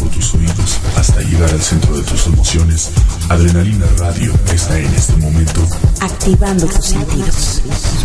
tus oídos hasta llegar al centro de tus emociones, Adrenalina Radio está en este momento activando tus sentidos.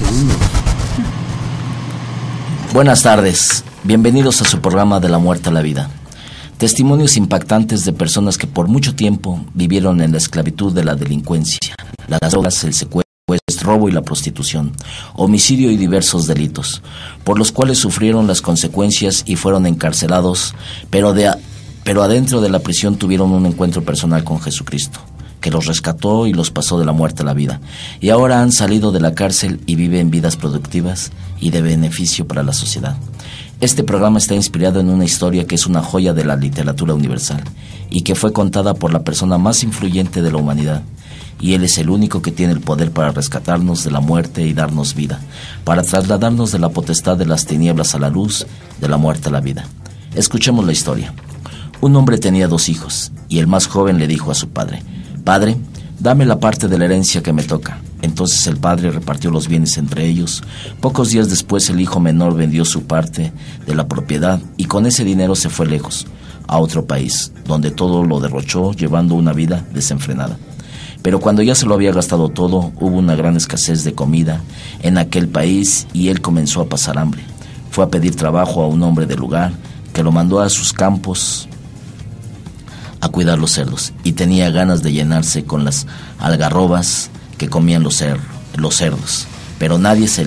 Buenas tardes, bienvenidos a su programa De la muerte a la vida. Testimonios impactantes de personas que por mucho tiempo vivieron en la esclavitud de la delincuencia, las drogas, el secuestro, robo y la prostitución, homicidio y diversos delitos, por los cuales sufrieron las consecuencias y fueron encarcelados, pero adentro de la prisión tuvieron un encuentro personal con Jesucristo, que los rescató y los pasó de la muerte a la vida, y ahora han salido de la cárcel y viven vidas productivas y de beneficio para la sociedad. Este programa está inspirado en una historia que es una joya de la literatura universal y que fue contada por la persona más influyente de la humanidad, y Él es el único que tiene el poder para rescatarnos de la muerte y darnos vida, para trasladarnos de la potestad de las tinieblas a la luz, de la muerte a la vida. Escuchemos la historia. Un hombre tenía 2 hijos, y el más joven le dijo a su padre: «Padre, dame la parte de la herencia que me toca». Entonces el padre repartió los bienes entre ellos. Pocos días después el hijo menor vendió su parte de la propiedad y con ese dinero se fue lejos, a otro país, donde todo lo derrochó, llevando una vida desenfrenada. Pero cuando ya se lo había gastado todo, hubo una gran escasez de comida en aquel país y él comenzó a pasar hambre. Fue a pedir trabajo a un hombre del lugar que lo mandó a sus campos a cuidar los cerdos, y tenía ganas de llenarse con las algarrobas que comían los cerdos, pero nadie se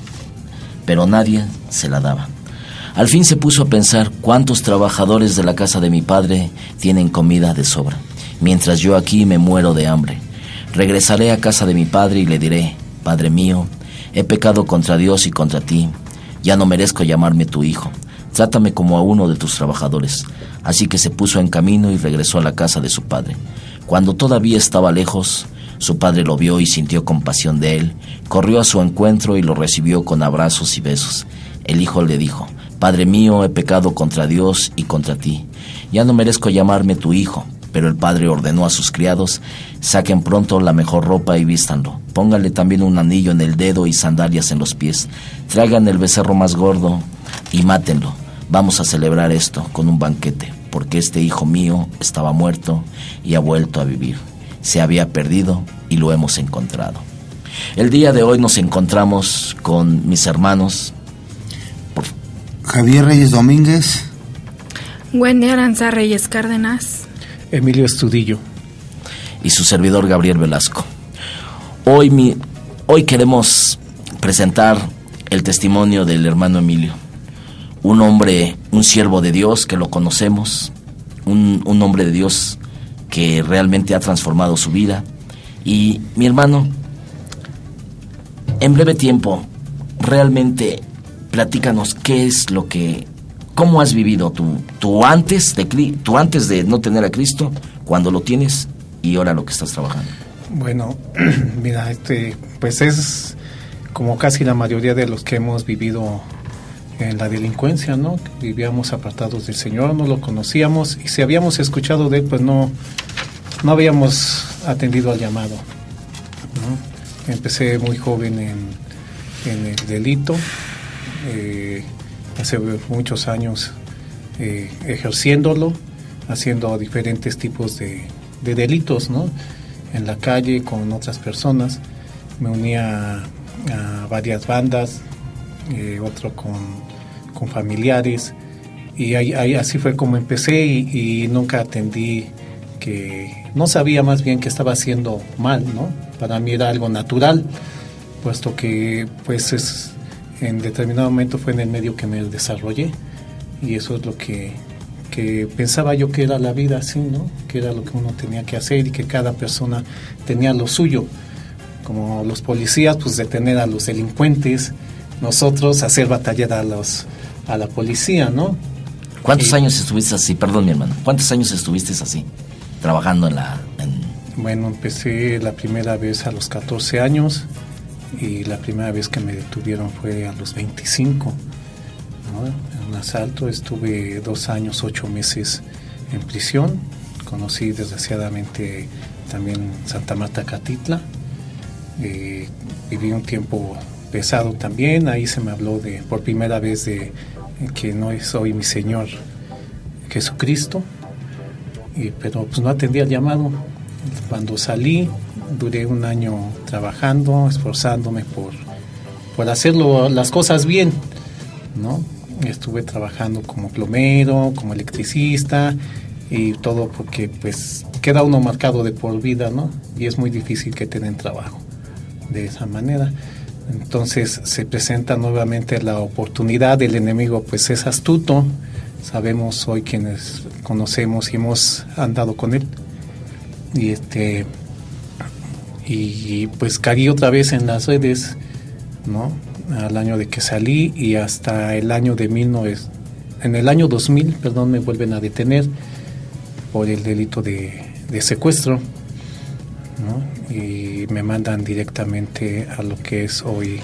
la daba. Al fin se puso a pensar: ¿cuántos trabajadores de la casa de mi padre tienen comida de sobra, mientras yo aquí me muero de hambre? Regresaré a casa de mi padre y le diré: Padre mío, he pecado contra Dios y contra ti, ya no merezco llamarme tu hijo, trátame como a uno de tus trabajadores. Así que se puso en camino y regresó a la casa de su padre. Cuando todavía estaba lejos, su padre lo vio y sintió compasión de él, corrió a su encuentro y lo recibió con abrazos y besos. El hijo le dijo: Padre mío, he pecado contra Dios y contra ti, ya no merezco llamarme tu hijo. Pero el padre ordenó a sus criados: saquen pronto la mejor ropa y vístanlo, pónganle también un anillo en el dedo y sandalias en los pies, traigan el becerro más gordo y mátenlo. Vamos a celebrar esto con un banquete, porque este hijo mío estaba muerto y ha vuelto a vivir. Se había perdido y lo hemos encontrado. El día de hoy nos encontramos con mis hermanos Javier Reyes Domínguez, Wendy Aranza Reyes Cárdenas, Emilio Estudillo y su servidor Gabriel Velasco. Hoy queremos presentar el testimonio del hermano Emilio, un hombre, un siervo de Dios que lo conocemos, un hombre de Dios que realmente ha transformado su vida. Y mi hermano, en breve tiempo, realmente platícanos cómo has vivido tú antes de no tener a Cristo, cuando lo tienes y ahora lo que estás trabajando. Bueno, mira, pues es como casi la mayoría de los que hemos vivido en la delincuencia, ¿no? Vivíamos apartados del Señor, no lo conocíamos, y si habíamos escuchado de Él, pues no habíamos atendido al llamado, ¿no? Empecé muy joven en el delito, hace muchos años ejerciéndolo, haciendo diferentes tipos de delitos, ¿no? En la calle con otras personas. Me unía a varias bandas, otro con familiares, y así fue como empecé, y nunca atendí, que no sabía más bien que estaba haciendo mal, ¿no? Para mí era algo natural, puesto que pues en determinado momento fue en el medio que me desarrollé, y eso es lo que pensaba yo que era la vida, así, ¿no? Que era lo que uno tenía que hacer y que cada persona tenía lo suyo. Como los policías, pues detener a los delincuentes, nosotros hacer batallar a la policía, ¿no? ¿Cuántos años estuviste así? Perdón, mi hermano. ¿Cuántos años estuviste así, trabajando Bueno, empecé la primera vez a los 14 años y la primera vez que me detuvieron fue a los 25, ¿no? En un asalto. Estuve 2 años, 8 meses en prisión. Conocí desgraciadamente también Santa Marta, Catitla. Viví un tiempo pesado también. Ahí se me habló por primera vez de que no es hoy mi Señor Jesucristo, pero pues no atendía el llamado. Cuando salí, duré un año trabajando, esforzándome por hacerlo las cosas bien, ¿no? Estuve trabajando como plomero, como electricista y todo porque pues queda uno marcado de por vida, ¿no? Y es muy difícil que te den trabajo de esa manera. Entonces se presenta nuevamente la oportunidad. El enemigo pues es astuto, sabemos hoy quienes conocemos y hemos andado con él, y pues caí otra vez en las redes, ¿no? Al año de que salí y hasta el año en el año 2000, me vuelven a detener por el delito de secuestro, ¿no? Y me mandan directamente a lo que es hoy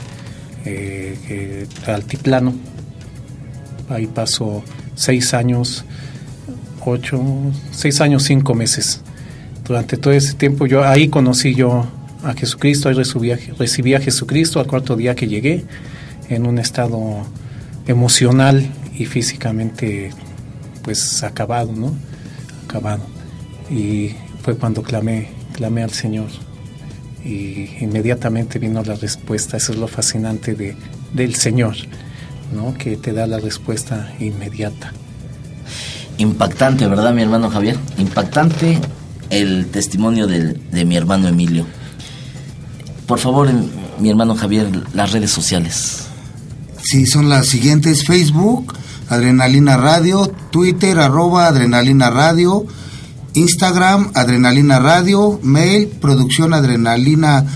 Altiplano. Ahí paso 6 años, 5 meses. Durante todo ese tiempo ahí conocí yo a Jesucristo, ahí recibí a Jesucristo al 4º día que llegué, en un estado emocional y físicamente pues acabado, ¿no? Acabado. Y fue cuando clamé al Señor y inmediatamente vino la respuesta. Eso es lo fascinante del Señor, ¿no? Que te da la respuesta inmediata. Impactante, ¿verdad, mi hermano Javier? Impactante el testimonio de mi hermano Emilio. Por favor, mi hermano Javier, las redes sociales. Sí, son las siguientes: Facebook, Adrenalina Radio; Twitter, @Adrenalina Radio; Instagram, Adrenalina Radio; mail, producciónadrenalina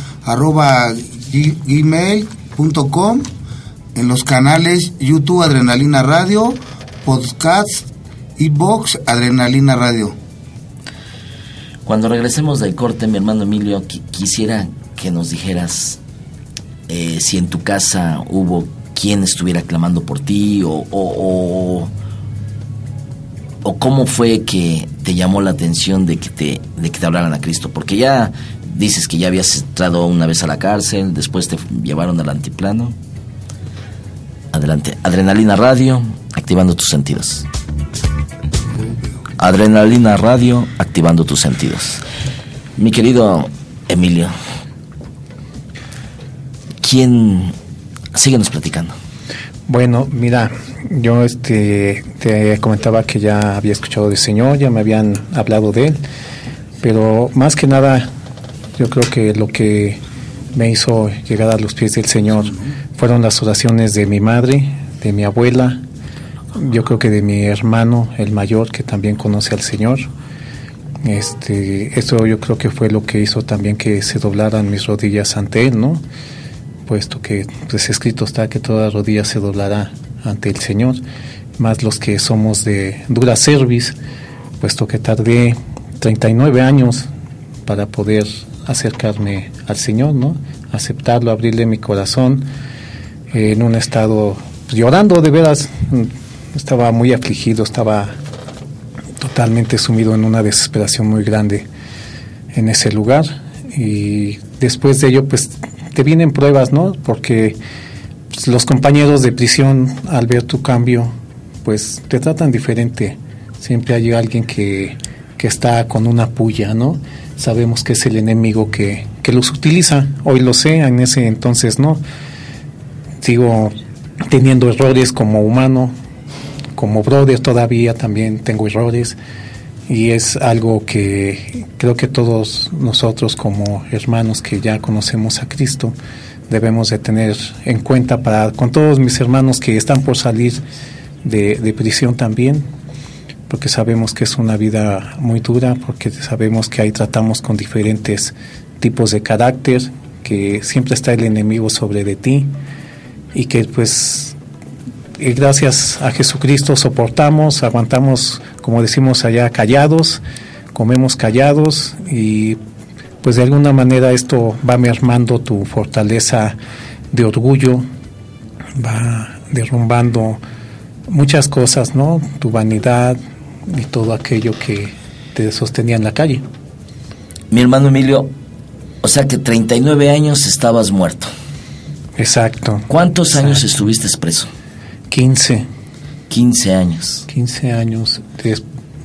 @gmail.com; en los canales YouTube, Adrenalina Radio; podcast, iVoox, Adrenalina Radio. Cuando regresemos del corte, mi hermano Emilio, quisiera que nos dijeras si en tu casa hubo quien estuviera clamando por ti o cómo fue que te llamó la atención de que te hablaran a Cristo, porque ya dices que ya habías entrado una vez a la cárcel, después te llevaron al altiplano. Adelante, Adrenalina Radio, activando tus sentidos. Adrenalina Radio, activando tus sentidos. Mi querido Emilio, síguenos platicando. Bueno, mira, yo te comentaba que ya había escuchado del Señor, ya me habían hablado de Él, pero más que nada, yo creo que lo que me hizo llegar a los pies del Señor fueron las oraciones de mi madre, de mi abuela, yo creo que de mi hermano, el mayor, que también conoce al Señor. Eso yo creo que fue lo que hizo también que se doblaran mis rodillas ante Él, ¿no? Puesto que pues escrito está que toda rodilla se doblará ante el Señor, más los que somos de dura cerviz, puesto que tardé 39 años para poder acercarme al Señor, ¿no? Aceptarlo, abrirle mi corazón, en un estado llorando, de veras, estaba muy afligido, estaba totalmente sumido en una desesperación muy grande en ese lugar. Y después de ello pues te vienen pruebas, ¿no? Porque pues, los compañeros de prisión, al ver tu cambio, pues te tratan diferente. Siempre hay alguien que está con una puya, ¿no? Sabemos que es el enemigo que los utiliza. Hoy lo sé, en ese entonces no. Sigo teniendo errores como humano, como brother todavía también tengo errores, y es algo que creo que todos nosotros como hermanos que ya conocemos a Cristo debemos de tener en cuenta, con todos mis hermanos que están por salir de prisión también, porque sabemos que es una vida muy dura, porque sabemos que ahí tratamos con diferentes tipos de carácter, que siempre está el enemigo sobre de ti, y que pues gracias a Jesucristo soportamos, aguantamos, como decimos allá, callados, comemos callados, y pues de alguna manera esto va mermando tu fortaleza de orgullo, va derrumbando muchas cosas, ¿no? Tu vanidad y todo aquello que te sostenía en la calle. Mi hermano Emilio, o sea que 39 años estabas muerto. Exacto. ¿Cuántos años estuviste preso? 15. 15 años. 15 años.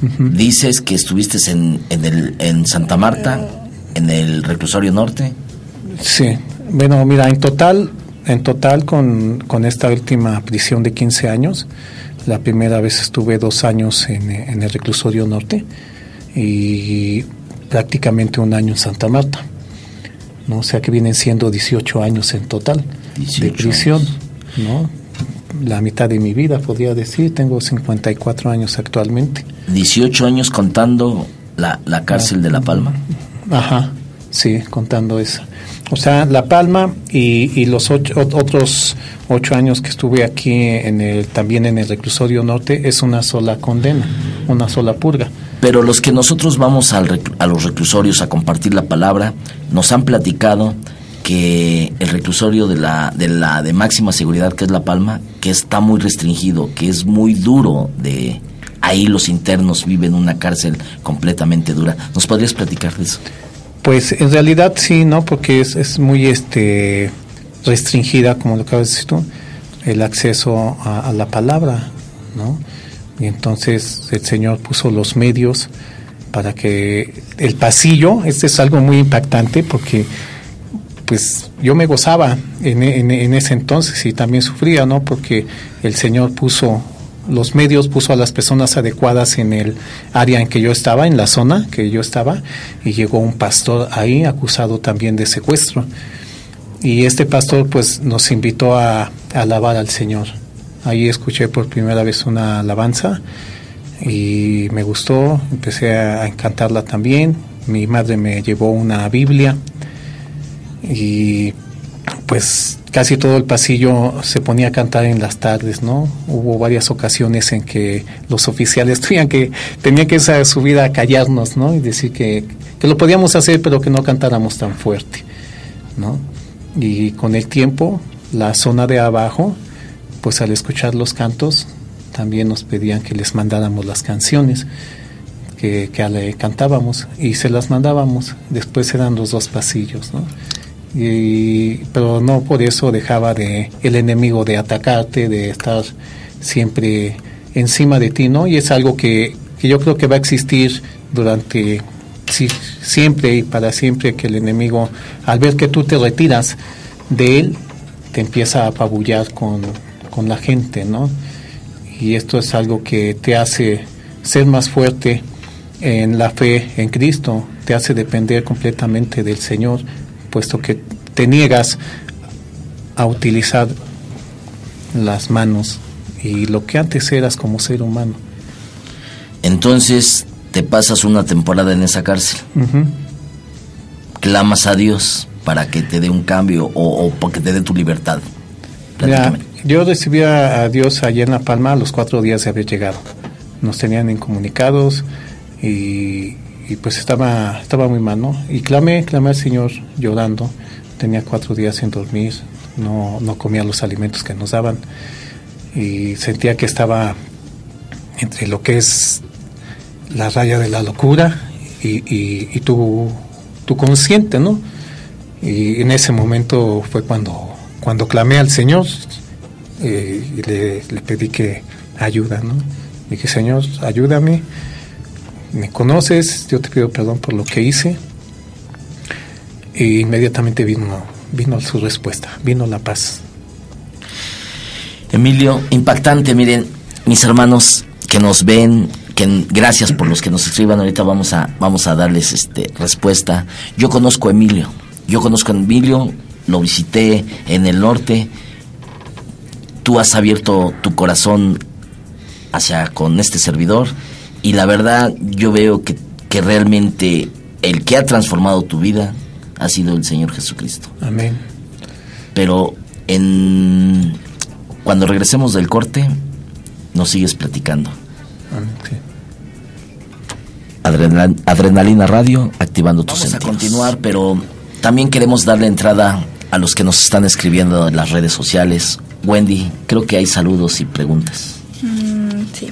Dices que estuviste en Santa Marta, en el reclusorio norte. Sí, bueno, mira, en total con esta última prisión de 15 años, la primera vez estuve 2 años en el reclusorio norte y prácticamente 1 año en Santa Marta, ¿no? O sea que vienen siendo 18 años en total de prisión, años. ¿No? La mitad de mi vida, podría decir. Tengo 54 años actualmente. 18 años contando la cárcel de La Palma. Ajá, sí, contando esa. O sea, La Palma y los otros 8 años que estuve aquí también en el reclusorio norte es una sola condena, una sola purga. Pero los que nosotros vamos a los reclusorios a compartir la palabra, nos han platicado que el reclusorio de máxima seguridad, que es La Palma, que está muy restringido, que es muy duro ahí los internos viven una cárcel completamente dura. ¿Nos podrías platicar de eso? Pues en realidad sí, ¿no? Porque es muy restringida, como lo acabas de decir tú, el acceso a la palabra, ¿no? Y entonces el Señor puso los medios para que el pasillo, es algo muy impactante porque pues yo me gozaba en ese entonces y también sufría, ¿no? Porque el Señor puso los medios, puso a las personas adecuadas en el área en que yo estaba, en la zona que yo estaba, y llegó un pastor ahí acusado también de secuestro. Y este pastor pues nos invitó a alabar al Señor. Ahí escuché por primera vez una alabanza y me gustó, empecé a cantarla también. Mi madre me llevó una Biblia y pues casi todo el pasillo se ponía a cantar en las tardes, ¿no? Hubo varias ocasiones en que los oficiales tenían que subir a callarnos, ¿no? Y decir que lo podíamos hacer, pero que no cantáramos tan fuerte, ¿no? Y con el tiempo, la zona de abajo, pues al escuchar los cantos, también nos pedían que les mandáramos las canciones que le cantábamos y se las mandábamos. Después eran los 2 pasillos, ¿no? Pero no por eso dejaba el enemigo de atacarte, de estar siempre encima de ti, ¿no? Y es algo que yo creo que va a existir durante siempre y para siempre, que el enemigo, al ver que tú te retiras de él, te empieza a apabullar con la gente, ¿no? Y esto es algo que te hace ser más fuerte en la fe en Cristo, te hace depender completamente del Señor, puesto que te niegas a utilizar las manos y lo que antes eras como ser humano. Entonces te pasas una temporada en esa cárcel. Uh-huh. Clamas a Dios para que te dé un cambio o para que te dé tu libertad. Mira, yo recibí a Dios allá en La Palma a los 4 días de haber llegado. Nos tenían incomunicados y pues estaba muy mal, ¿no? Y clamé al Señor llorando. Tenía 4 días sin dormir, no comía los alimentos que nos daban y sentía que estaba entre lo que es la raya de la locura y tu consciente, ¿no? Y en ese momento fue cuando clamé al Señor y le pedí que ayuda, ¿no? Dije, Señor, ayúdame, me conoces, yo te pido perdón por lo que hice. Y inmediatamente vino su respuesta, vino la paz. Emilio, impactante. Miren, mis hermanos que nos ven, gracias por los que nos escriban. Ahorita vamos a darles respuesta. Yo conozco a Emilio, lo visité en el norte. Tú has abierto tu corazón con este servidor y la verdad yo veo que realmente el que ha transformado tu vida ha sido el Señor Jesucristo. Amén. Pero cuando regresemos del corte, nos sigues platicando. Amén, sí. Adrenalina Radio, activando tus sentidos. Vamos a continuar, pero también queremos darle entrada a los que nos están escribiendo en las redes sociales. Wendy, creo que hay saludos y preguntas. Sí.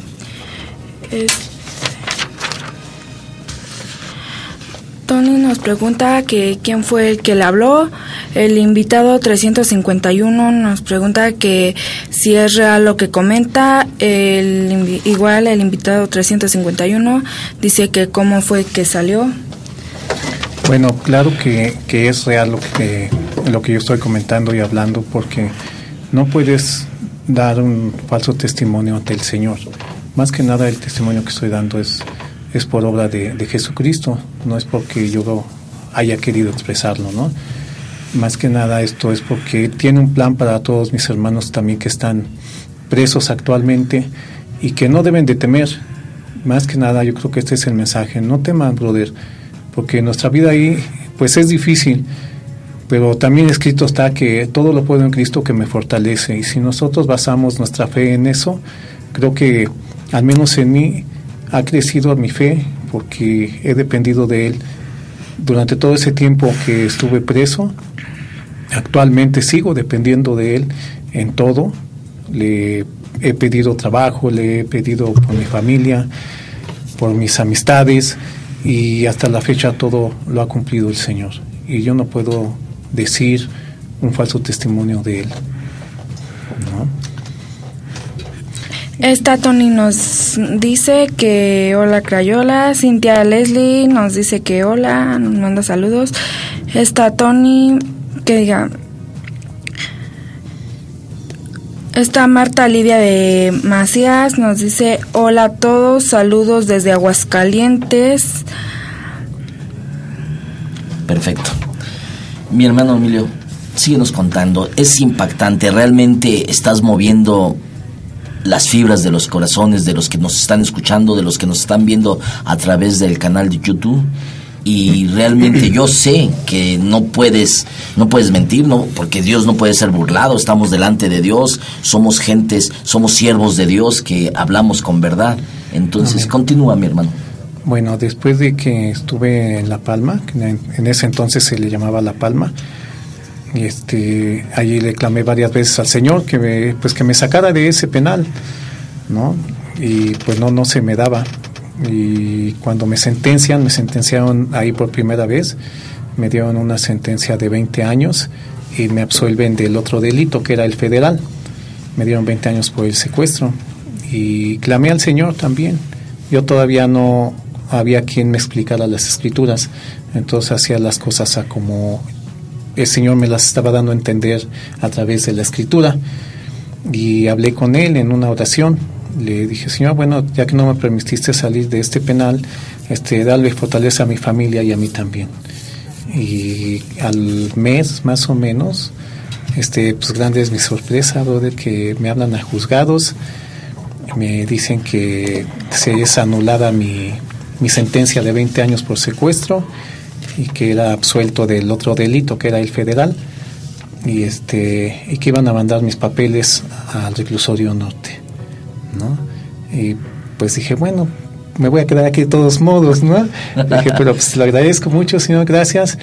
Tony nos pregunta que quién fue el que le habló. El invitado 351 nos pregunta que si es real lo que comenta. Igual el invitado 351 dice que cómo fue que salió. Bueno, claro que es real lo que yo estoy comentando y hablando, porque no puedes dar un falso testimonio ante el Señor. Más que nada el testimonio que estoy dando es por obra de Jesucristo, no es porque yo haya querido expresarlo, ¿no? Más que nada esto es porque tiene un plan para todos mis hermanos también que están presos actualmente y que no deben de temer. Más que nada yo creo que este es el mensaje: no teman, brother, porque nuestra vida ahí pues es difícil, pero también escrito está que todo lo puedo en Cristo que me fortalece, y si nosotros basamos nuestra fe en eso, creo que al menos en mí ha crecido mi fe, porque he dependido de Él durante todo ese tiempo que estuve preso. Actualmente sigo dependiendo de Él en todo. Le he pedido trabajo, le he pedido por mi familia, por mis amistades, y hasta la fecha todo lo ha cumplido el Señor. Y yo no puedo decir un falso testimonio de Él, ¿no? Esta Tony nos dice que hola Crayola. Cintia Leslie nos dice que hola, nos manda saludos. Esta Tony, que diga. Esta Marta Lidia de Macías nos dice hola a todos, saludos desde Aguascalientes. Perfecto. Mi hermano Emilio, síguenos contando. Es impactante, realmente estás moviendo las fibras de los corazones de los que nos están escuchando, de los que nos están viendo a través del canal de YouTube, y realmente yo sé que no puedes mentir, no, porque Dios no puede ser burlado. Estamos delante de Dios, somos gentes, somos siervos de Dios que hablamos con verdad. Entonces, amén. Continúa, mi hermano. Bueno, después de que estuve en La Palma, que en ese entonces se le llamaba La Palma, allí le clamé varias veces al Señor que me sacara de ese penal, ¿no? Y pues no se me daba. Y cuando me sentenciaron ahí por primera vez, me dieron una sentencia de 20 años y me absuelven del otro delito, que era el federal. Me dieron 20 años por el secuestro y clamé al Señor también. Yo todavía no había quien me explicara las escrituras, entonces hacía las cosas a como el Señor me las estaba dando a entender a través de la escritura, y hablé con Él en una oración. Le dije: Señor, bueno, ya que no me permitiste salir de este penal, dale fortaleza a mi familia y a mí también. Y al mes más o menos, pues grande es mi sorpresa, brother, que me hablan a juzgados, me dicen que se es anulada mi sentencia de 20 años por secuestro y que era absuelto del otro delito, que era el federal, y que iban a mandar mis papeles al reclusorio norte, ¿no? Y pues dije, bueno, me voy a quedar aquí de todos modos, ¿no? Dije, pero pues le agradezco mucho, Señor, gracias.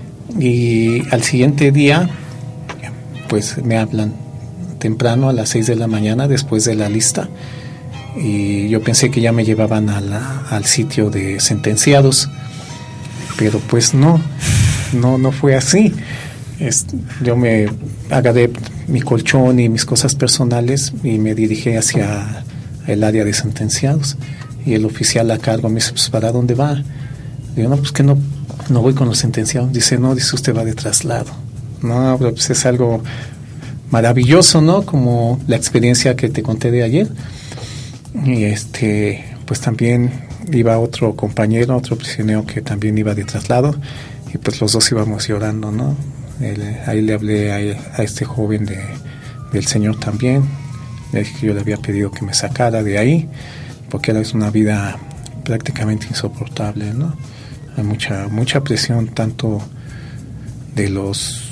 Y al siguiente día, pues me hablan temprano a las 6 de la mañana después de la lista, y yo pensé que ya me llevaban al sitio de sentenciados, pero pues no fue así. Yo me agarré mi colchón y mis cosas personales y me dirigí hacia el área de sentenciados, y el oficial a cargo me dice: pues ¿para dónde va? Digo: no, pues que no voy con los sentenciados. Dice: no, dice, usted va de traslado. No, pero pues es algo maravilloso, ¿no? Como la experiencia que te conté de ayer. Y pues también iba otro compañero, otro prisionero que también iba de traslado, y pues los dos íbamos llorando, ¿no? Ahí le hablé a este joven del Señor también. Le dije que yo le había pedido que me sacara de ahí, porque era una vida prácticamente insoportable, ¿no? Hay mucha presión, tanto de los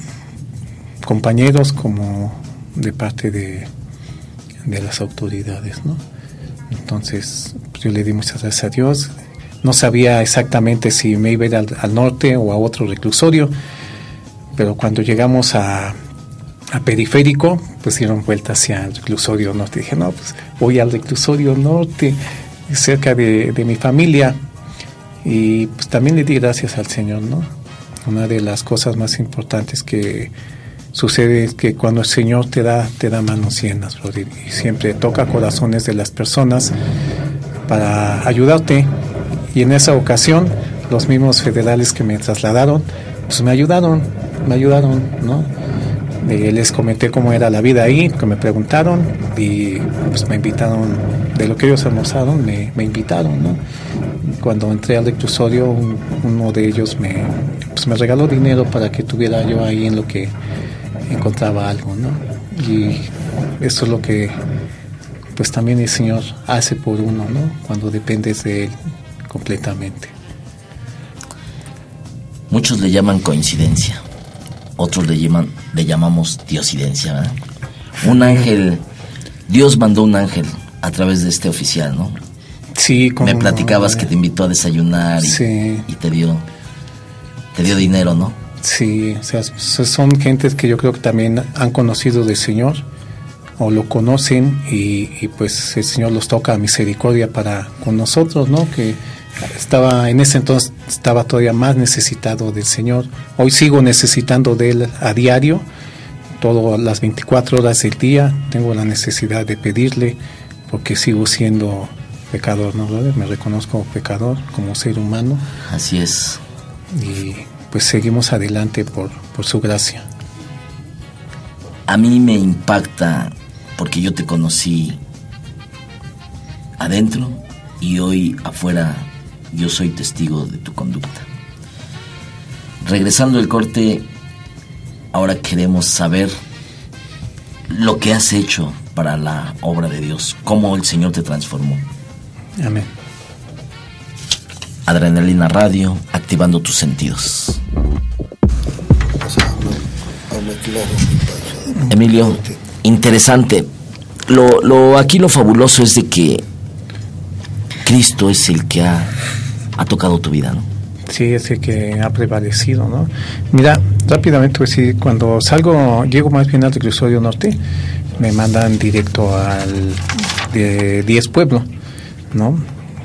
compañeros como de parte de las autoridades, ¿no? Entonces pues yo le di muchas gracias a Dios. No sabía exactamente si me iba a ir al norte o a otro reclusorio, pero cuando llegamos a Periférico, pues dieron vuelta hacia el reclusorio norte. Dije: no, pues voy al reclusorio norte, cerca de mi familia. Y pues también le di gracias al Señor, ¿no? Una de las cosas más importantes que sucede es que cuando el Señor te da manos llenas, brother, y siempre toca corazones de las personas para ayudarte. Y en esa ocasión, los mismos federales que me trasladaron, pues me ayudaron, ¿no? Les comenté cómo era la vida ahí, que me preguntaron, y pues me invitaron, de lo que ellos almorzaron, me invitaron, ¿no? Cuando entré al reclusorio, uno de ellos me regaló dinero para que tuviera yo ahí en lo que encontraba algo, ¿no? Y eso es lo que pues también el Señor hace por uno, ¿no? Cuando dependes de Él completamente. Muchos le llaman coincidencia, otros le llamamos diosidencia, ¿verdad? Un ángel, Dios mandó un ángel a través de este oficial, ¿no? Sí, como me platicabas que te invitó a desayunar y te dio dinero, ¿no? Sí, o sea, son gentes que yo creo que también han conocido del Señor o lo conocen y pues el Señor los toca a misericordia para con nosotros, ¿no? Que en ese entonces estaba todavía más necesitado del Señor. Hoy sigo necesitando de Él a diario, todas las 24 horas del día tengo la necesidad de pedirle, porque sigo siendo pecador, ¿no, brother? Me reconozco pecador como ser humano. Así es. Y pues seguimos adelante por su gracia. A mí me impacta porque yo te conocí adentro y hoy afuera yo soy testigo de tu conducta. Regresando del corte, ahora queremos saber lo que has hecho para la obra de Dios, cómo el Señor te transformó. Amén. Adrenalina Radio, activando tus sentidos. Emilio, interesante. Aquí lo fabuloso es de que Cristo es el que ha tocado tu vida, ¿no? Sí, es el que ha prevalecido, ¿no? Mira, rápidamente, pues sí, cuando llego más bien al reclusorio norte, me mandan directo de 10 Pueblo, ¿no?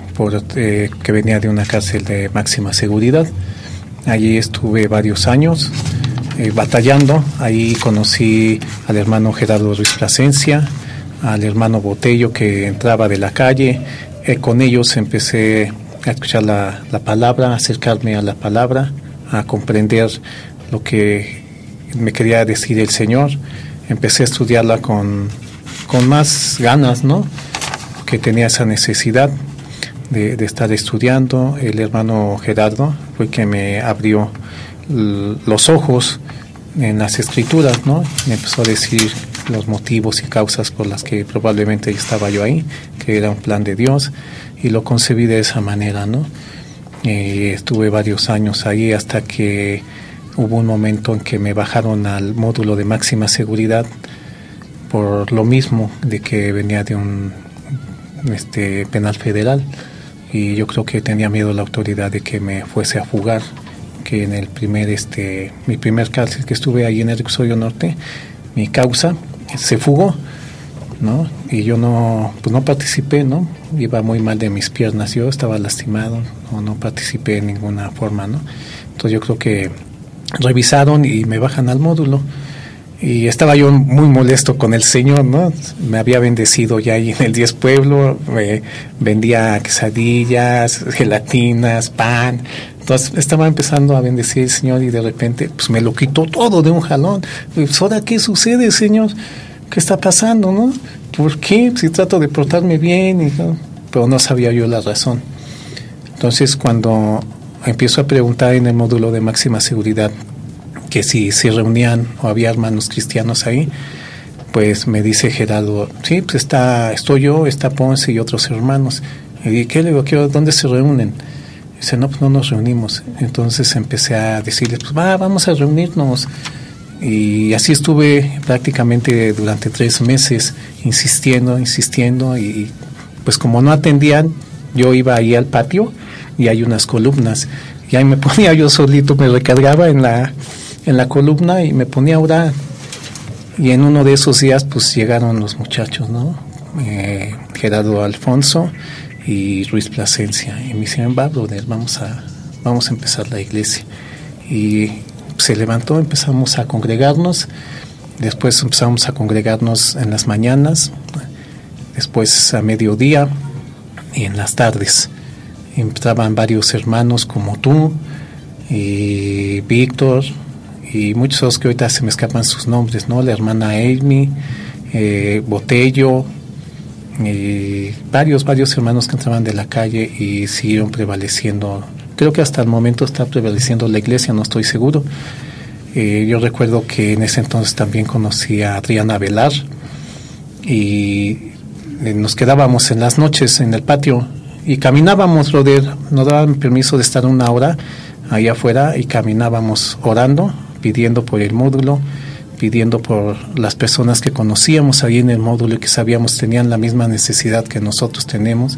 Que venía de una cárcel de máxima seguridad. Allí estuve varios años batallando. Ahí conocí al hermano Gerardo Ruiz Plasencia, al hermano Botello, que entraba de la calle. Con ellos empecé a escuchar la palabra, a acercarme a la palabra, a comprender lo que me quería decir el Señor. Empecé a estudiarla con más ganas, ¿no? Que tenía esa necesidad de estar estudiando. El hermano Gerardo fue quien me abrió los ojos en las escrituras, ¿no? Me empezó a decir los motivos y causas por las que probablemente estaba yo ahí, que era un plan de Dios, y lo concebí de esa manera, ¿no? Estuve varios años ahí hasta que hubo un momento en que me bajaron al módulo de máxima seguridad por lo mismo de que venía de un penal federal, y yo creo que tenía miedo la autoridad de que me fuese a fugar, que en mi primer cárcel que estuve ahí en el reclusorio norte, mi causa se fugó, ¿no? Y yo no participé, ¿no? Iba muy mal de mis piernas, yo estaba lastimado, no participé en ninguna forma, ¿no? Entonces yo creo que revisaron y me bajan al módulo. Y estaba yo muy molesto con el Señor, ¿no? Me había bendecido ya ahí en el 10 Pueblo, me vendía quesadillas, gelatinas, pan. Entonces estaba empezando a bendecir el Señor y de repente pues me lo quitó todo de un jalón. Pues, ¿ahora qué sucede, Señor? ¿Qué está pasando, no? ¿Por qué? Si trato de portarme bien, pero no sabía yo la razón. Entonces cuando empiezo a preguntar en el módulo de máxima seguridad que si se reunían o había hermanos cristianos ahí, pues me dice Gerardo, sí, pues estoy yo, está Ponce y otros hermanos. Y ¿qué le digo? ¿Dónde se reúnen? Dice, no, pues no nos reunimos. Entonces empecé a decirles, pues vamos a reunirnos. Y así estuve prácticamente durante 3 meses insistiendo, y pues como no atendían, yo iba ahí al patio y hay unas columnas. Y ahí me ponía yo solito, me recargaba en la columna y me ponía a orar. Y en uno de esos días pues llegaron los muchachos, ¿no? Gerardo Alfonso y Ruiz Plasencia. Y me dijeron, va, brother, vamos a empezar la iglesia. Y se levantó, empezamos a congregarnos. Después empezamos a congregarnos en las mañanas, después a mediodía y en las tardes. Entraban varios hermanos como tú y Víctor y muchos otros que ahorita se me escapan sus nombres, ¿no? La hermana Amy, Botello, varios hermanos que entraban de la calle y siguieron prevaleciendo. Creo que hasta el momento está prevaleciendo la iglesia, no estoy seguro. Yo recuerdo que en ese entonces también conocí a Adriana Velar y nos quedábamos en las noches en el patio y caminábamos, nos daban permiso de estar 1 hora ahí afuera y caminábamos orando, pidiendo por el módulo, pidiendo por las personas que conocíamos ahí en el módulo y que sabíamos tenían la misma necesidad que nosotros tenemos,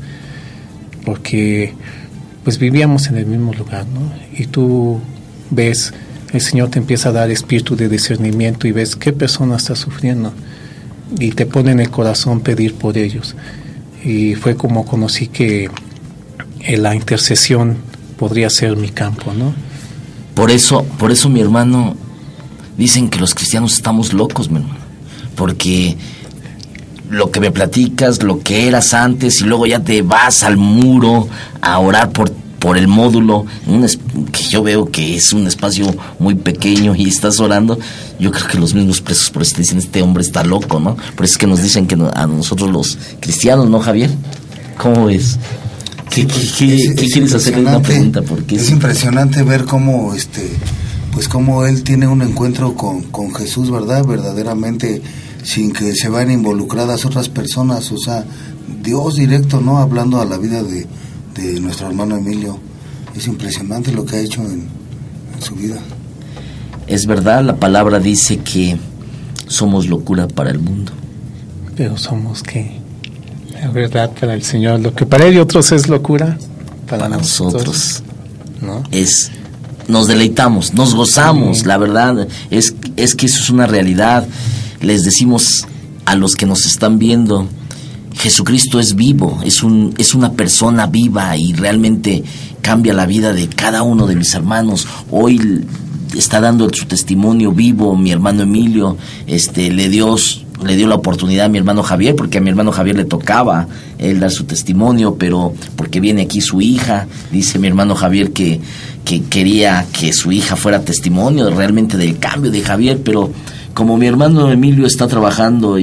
porque pues vivíamos en el mismo lugar, ¿no? Y tú ves, el Señor te empieza a dar espíritu de discernimiento y ves qué persona está sufriendo y te pone en el corazón pedir por ellos. Y fue como conocí que la intercesión podría ser mi campo, ¿no? Por eso mi hermano, dicen que los cristianos estamos locos, mi hermano, porque lo que me platicas, lo que eras antes y luego ya te vas al muro a orar por el módulo, que yo veo que es un espacio muy pequeño y estás orando. Yo creo que los mismos presos por eso te dicen, este hombre está loco, ¿no? Por eso es que nos dicen que a nosotros los cristianos, ¿no, Javier? ¿Cómo ves? ¿Qué quieres hacerle una pregunta? Porque es impresionante ver cómo pues cómo él tiene un encuentro con Jesús, ¿verdad? Verdaderamente, sin que se vayan involucradas otras personas, o sea, Dios directo, ¿no? Hablando a la vida de nuestro hermano Emilio. Es impresionante lo que ha hecho en su vida. Es verdad, la palabra dice que somos locura para el mundo. Pero somos ¿qué? La verdad para el Señor. Lo que para otros es locura, para nosotros, ¿no? Nos deleitamos, nos gozamos, sí. La verdad es que eso es una realidad. Les decimos a los que nos están viendo, Jesucristo es vivo, es una persona viva y realmente cambia la vida de cada uno de mis hermanos. Hoy está dando su testimonio vivo mi hermano Emilio, le dio la oportunidad a mi hermano Javier, porque a mi hermano Javier le tocaba él dar su testimonio, pero porque viene aquí su hija, dice mi hermano Javier que quería que su hija fuera testimonio realmente del cambio de Javier, pero como mi hermano Emilio está trabajando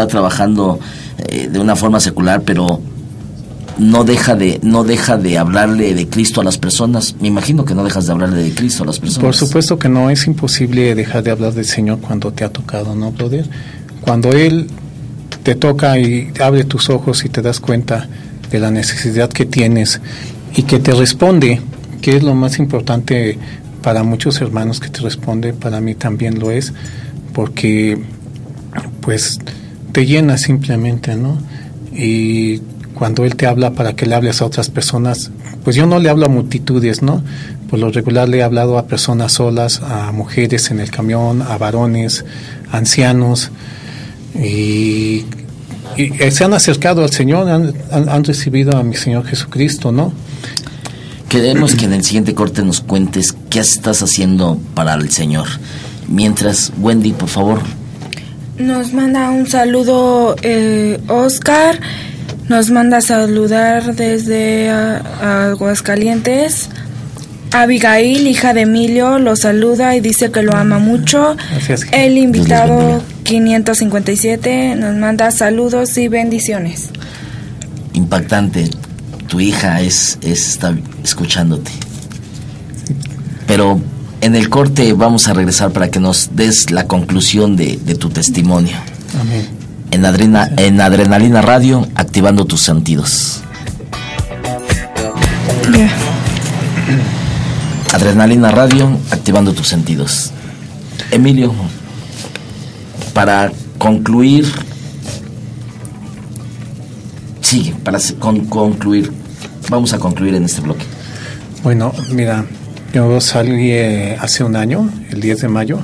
de una forma secular, pero no deja de hablarle de Cristo a las personas. Me imagino que no dejas de hablarle de Cristo a las personas. Por supuesto que no, es imposible dejar de hablar del Señor cuando te ha tocado, ¿no, brother? Cuando Él te toca y abre tus ojos y te das cuenta de la necesidad que tienes y que te responde, que es lo más importante para muchos hermanos que te responde, para mí también lo es, porque pues te llena simplemente, ¿no? Y cuando Él te habla para que le hables a otras personas, pues yo no le hablo a multitudes, ¿no? Por lo regular le he hablado a personas solas, a mujeres en el camión, a varones, ancianos, y se han acercado al Señor, han recibido a mi Señor Jesucristo, ¿no? Queremos que en el siguiente corte nos cuentes qué estás haciendo para el Señor. Mientras, Wendy, por favor. Nos manda un saludo Oscar, nos manda a saludar desde Aguascalientes. Abigail, hija de Emilio, lo saluda y dice que lo ama mucho. Gracias. El invitado 557 nos manda saludos y bendiciones. Impactante, tu hija está escuchándote. Pero en el corte vamos a regresar para que nos des la conclusión de tu testimonio. Amén. En Adrenalina Radio, activando tus sentidos. Yeah. Adrenalina Radio, activando tus sentidos. Emilio, para concluir, concluir, vamos a concluir en este bloque. Bueno, mira, yo salí hace un año, el 10 de mayo,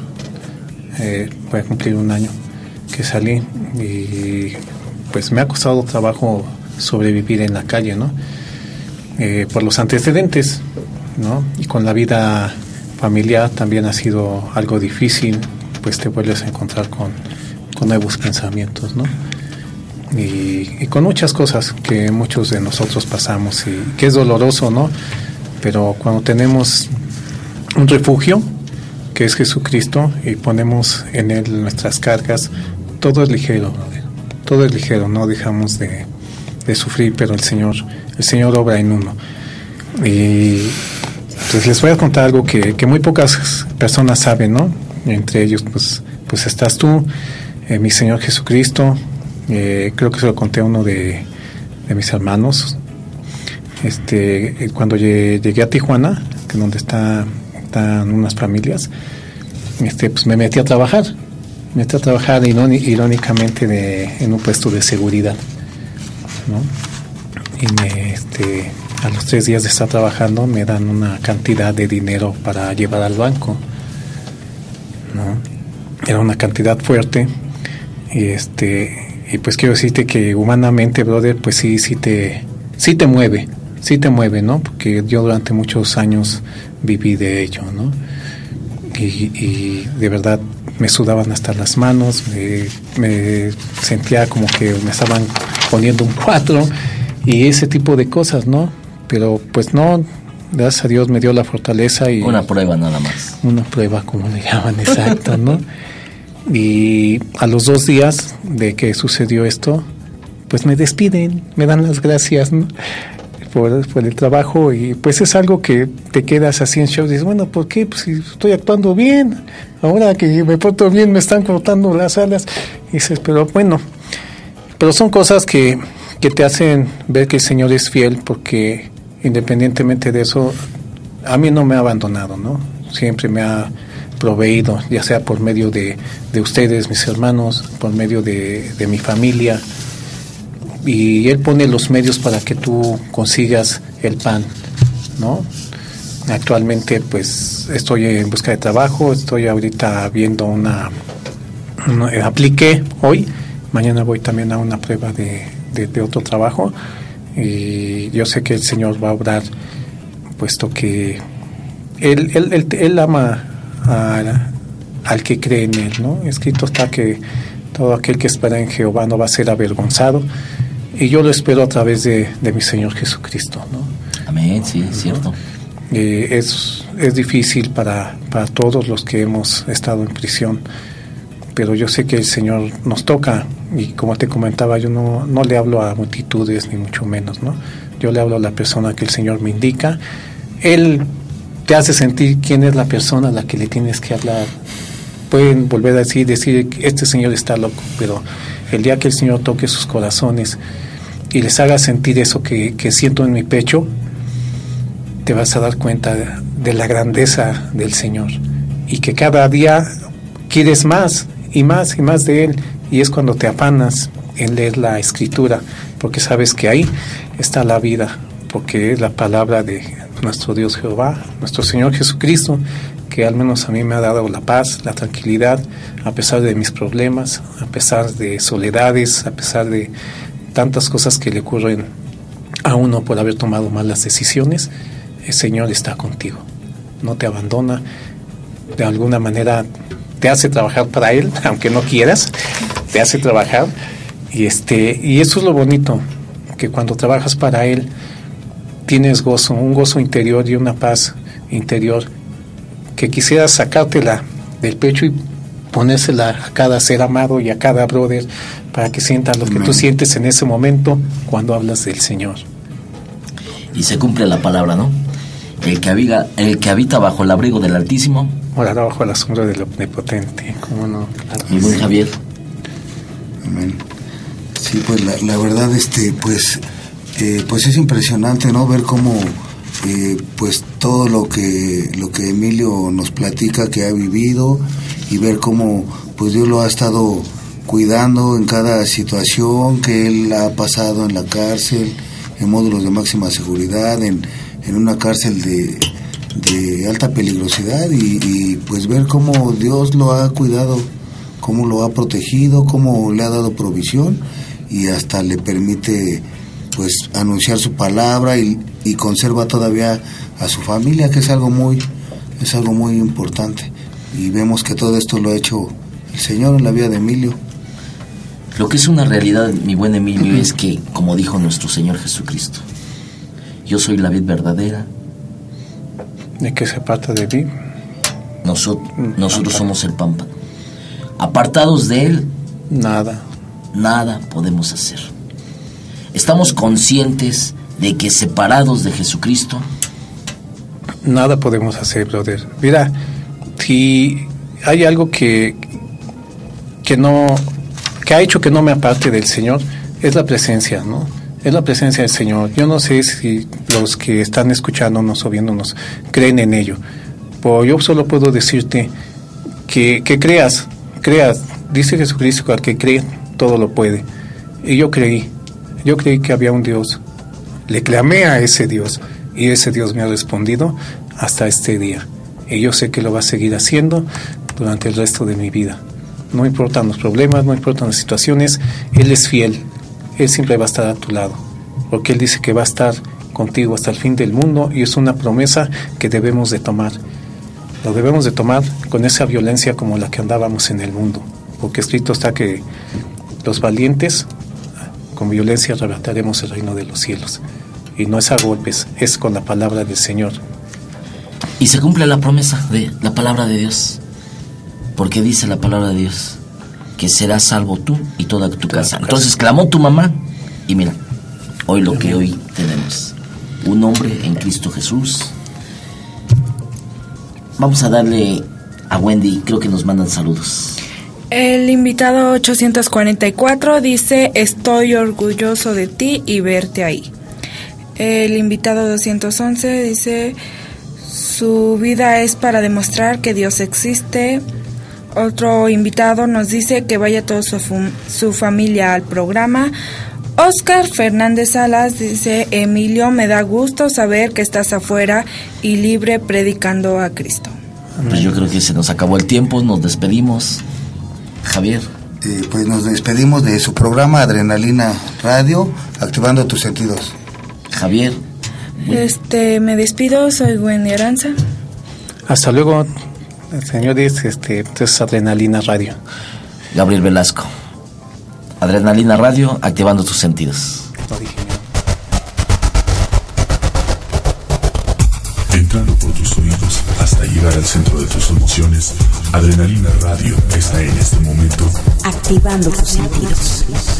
voy a cumplir un año que salí y pues me ha costado trabajo sobrevivir en la calle, ¿no? Por los antecedentes, ¿no? Y con la vida familiar también ha sido algo difícil, pues te vuelves a encontrar con nuevos pensamientos, ¿no? Y con muchas cosas que muchos de nosotros pasamos y que es doloroso, ¿no? Pero cuando tenemos un refugio, que es Jesucristo, y ponemos en Él nuestras cargas, todo es ligero, no dejamos de sufrir, pero el Señor obra en uno. Y pues les voy a contar algo que muy pocas personas saben, ¿no? Entre ellos, pues estás tú, mi Señor Jesucristo. Creo que se lo conté a uno de mis hermanos. Cuando llegué a Tijuana, que es donde están unas familias, pues me metí a trabajar. Irónicamente en un puesto de seguridad, ¿no? Y a los 3 días de estar trabajando me dan una cantidad de dinero para llevar al banco, ¿no? Era una cantidad fuerte y pues quiero decirte que humanamente, brother, pues sí te mueve, ¿no? Porque yo durante muchos años viví de ello, ¿no? Y de verdad me sudaban hasta las manos, me sentía como que me estaban poniendo un 4 y ese tipo de cosas, ¿no? Pero pues no, gracias a Dios me dio la fortaleza y... Una prueba nada más. Una prueba, como le llaman, exacto, ¿no? Y a los 2 días de que sucedió esto, pues me despiden, me dan las gracias, ¿no? por el trabajo, y pues es algo que te quedas así en shock, dices, bueno, ¿por qué? Pues si estoy actuando bien, ahora que me porto bien me están cortando las alas, y dices, pero bueno, pero son cosas que te hacen ver que el Señor es fiel, porque independientemente de eso, a mí no me ha abandonado, ¿no? Siempre me ha proveído, ya sea por medio de ustedes, mis hermanos, por medio de mi familia, y Él pone los medios para que tú consigas el pan, ¿no? Actualmente pues estoy en busca de trabajo, estoy ahorita viendo apliqué hoy, mañana voy también a una prueba de otro trabajo, y yo sé que el Señor va a obrar, puesto que Él ama al que cree en Él, ¿no? Escrito está que todo aquel que espera en Jehová no va a ser avergonzado, y yo lo espero a través de mi Señor Jesucristo, ¿no? Amén, sí, es cierto. Es difícil para todos los que hemos estado en prisión, pero yo sé que el Señor nos toca, y como te comentaba, yo no le hablo a multitudes, ni mucho menos, ¿no? Yo le hablo a la persona que el Señor me indica. Él te hace sentir quién es la persona a la que le tienes que hablar. Pueden volver a decir que este Señor está loco, pero el día que el Señor toque sus corazones y les haga sentir eso que siento en mi pecho, te vas a dar cuenta de la grandeza del Señor, y que cada día quieres más y más y más de Él, y es cuando te afanas en leer la Escritura, porque sabes que ahí está la vida, porque es la palabra de nuestro Dios Jehová, nuestro Señor Jesucristo, que al menos a mí me ha dado la paz, la tranquilidad, a pesar de mis problemas, a pesar de soledades, a pesar de tantas cosas que le ocurren a uno por haber tomado malas decisiones. El Señor está contigo, no te abandona, de alguna manera te hace trabajar para Él, aunque no quieras, te hace trabajar, y eso es lo bonito, que cuando trabajas para Él tienes gozo, un gozo interior y una paz interior, que quisieras sacártela del pecho y ponérsela a cada ser amado y a cada brother, para que sientan lo que tú sientes en ese momento cuando hablas del Señor. Y se cumple la palabra, ¿no? El que habita bajo el abrigo del Altísimo morará bajo la sombra del Omnipotente. ¿Cómo no? Claro. Mi buen Javier. Amén. Sí, pues la verdad, pues es impresionante, ¿no? Ver cómo pues todo lo que Emilio nos platica que ha vivido, y ver cómo pues Dios lo ha estado cuidando en cada situación que él ha pasado en la cárcel, en módulos de máxima seguridad, en una cárcel de alta peligrosidad, y pues ver cómo Dios lo ha cuidado, cómo lo ha protegido, cómo le ha dado provisión, y hasta le permite pues anunciar su palabra y conserva todavía a su familia, que es algo muy importante. Y vemos que todo esto lo ha hecho el Señor en la vida de Emilio. Lo que es una realidad, mi buen Emilio, es que, como dijo nuestro Señor Jesucristo, yo soy la vid verdadera. ¿De qué se aparta de mí? Nosotros somos el pámpano. Apartados de Él, nada podemos hacer. Estamos conscientes de que separados de Jesucristo, nada podemos hacer, brother. Mira, si hay algo que ha hecho que no me aparte del Señor, es la presencia, ¿no? Es la presencia del Señor. Yo no sé si los que están escuchándonos o viéndonos creen en ello. Pero yo solo puedo decirte que creas. Dice Jesucristo que al que cree, todo lo puede. Y yo creí que había un Dios. Le clamé a ese Dios y ese Dios me ha respondido hasta este día. Y yo sé que lo va a seguir haciendo durante el resto de mi vida. No importan los problemas, no importan las situaciones, Él es fiel. Él siempre va a estar a tu lado, porque Él dice que va a estar contigo hasta el fin del mundo y es una promesa que debemos de tomar. Lo debemos de tomar con esa violencia como la que andábamos en el mundo, porque escrito está que los valientes con violencia arrebataremos el reino de los cielos. Y no es a golpes, es con la palabra del Señor. y se cumple la promesa de la palabra de Dios, porque dice la palabra de Dios que serás salvo tú y toda tu casa. Entonces clamó tu mamá y mira, hoy lo que hoy tenemos, un hombre en Cristo Jesús. Vamos a darle a Wendy, creo que nos mandan saludos. El invitado 844 dice: estoy orgulloso de ti y verte ahí. El invitado 211 dice: su vida es para demostrar que Dios existe. Otro invitado nos dice que vaya toda su familia al programa. Oscar Fernández Salas dice: Emilio, me da gusto saber que estás afuera y libre predicando a Cristo. Pues yo creo que se nos acabó el tiempo, nos despedimos. Javier. Pues nos despedimos de su programa Adrenalina Radio, activando tus sentidos. Javier. Me despido, soy Wendy Aranza. Hasta luego, señores, esto es Adrenalina Radio. Gabriel Velasco. Adrenalina Radio, activando tus sentidos. Entrando por tus oídos hasta llegar al centro de tus emociones, Adrenalina Radio está en este momento activando tus sentidos.